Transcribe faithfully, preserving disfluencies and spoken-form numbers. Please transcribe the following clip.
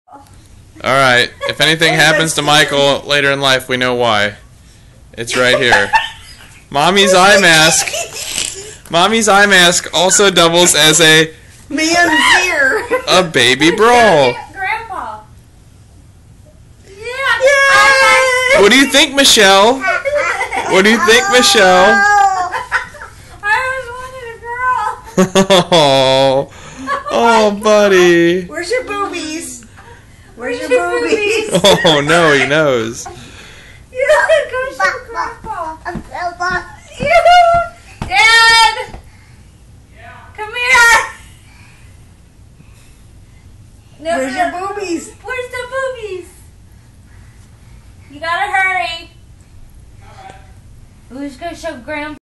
Alright, if anything happens to Michael later in life, we know why. It's right here. Mommy's eye mask. Mommy's eye mask also doubles as a man's ear. A baby brawl. Grandpa. Yeah. Yay! What do you think, Michelle? What do you think, Michelle? I always wanted a girl. Oh, oh, buddy. Where's your boobies? Where's your Your boobies? boobies? Oh no, he knows. Yeah, go show Grandpa. You, Dad. Come here. No, Where's your boobies? Where's the boobies? You gotta hurry. Who's gonna show Grandpa?